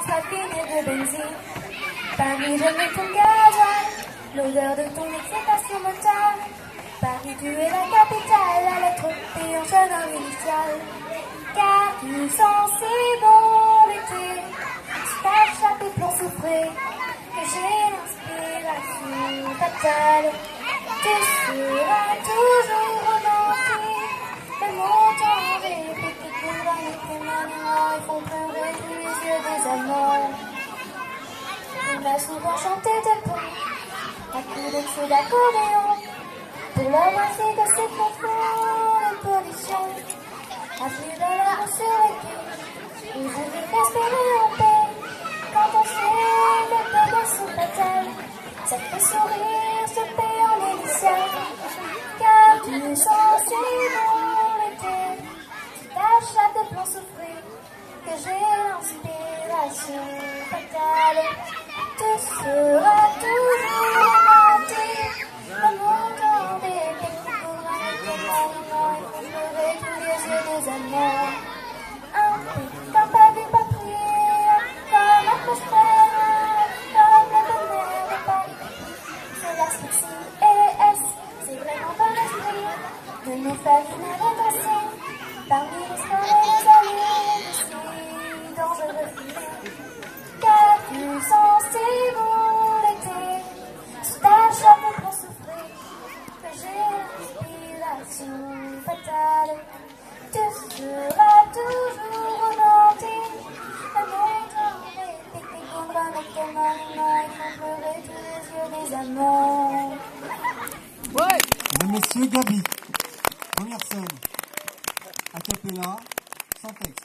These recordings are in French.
raffinée de benzine. Paris, je mets ton gasoil, l'odeur de ton excitation mentale. Paris, tu es la capitale, la lettre P en sonore initiale. Car tu sens si bon l'été, si t'as échappé pour souffrir, que j'ai l'inspiration fatale. Tu seras toujours romantique, même autant répété pour gagner tes maniements et font pleurer tous les yeux des amants. On m'a souvent chanté des pompes, à coups de feu d'accordéon, pour leur masser de ces profonds de pollution. Assis dans la rue sur les quais, où je vais respirer en paix, quand on sait les bébés sont fatales, ça fait sourire ce paix en initial. Car tu sens si bon l'été, tu t'achètes de plan souffrir, que j'ai l'inspiration fatale. Tu seras toujours romantique, comme autant des techniques pour gagner tes maniements et pour pleurer tous les yeux des amants. Un prix, comme pas vu, pas prié, comme atmosphère, comme le bonheur de Paris. C'est la Sixi et les S, c'est vraiment pas l'esprit de nos familles négociées, parmi les sports et les alliés, si dangereux filets. Car tu sens si bon l'été, si t'achètes pour souffrir, que j'ai l'inspiration fatale. Tu seras toujours romantique, même autant répété qu'on va mettre tes mains et font pleurer tous les yeux des amants. Ouais. Mesdames, Messieurs, Gaby, première scène, a cappella, sans texte.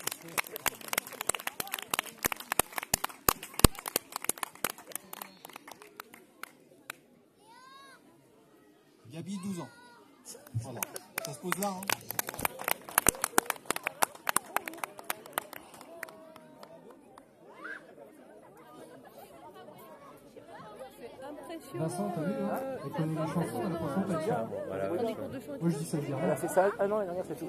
Gaby, 12 ans. Voilà, ça se pose là. Hein. Vincent, t'as vu là? Elle connaît les chansons, elle a pas son texte. Voilà, ouais, Moi je dis ça, je dis elle rien. a fait ça. Ah non, la dernière, c'est tout.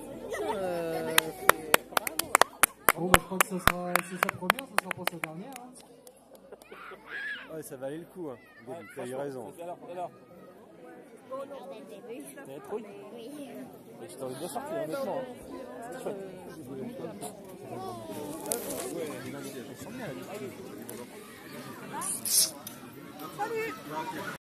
Bon, bah je crois que ça sera, c'est sa première, ça sera pas sa dernière. Hein. Ouais, ça valait le coup. Hein. Gaby, t'as eu raison. Alors. T'avais trop eu. Oui. Et je t'aurais bien sorti, honnêtement. Hein. C'était chouette. Ouais, elle sent bien, elle. Salut.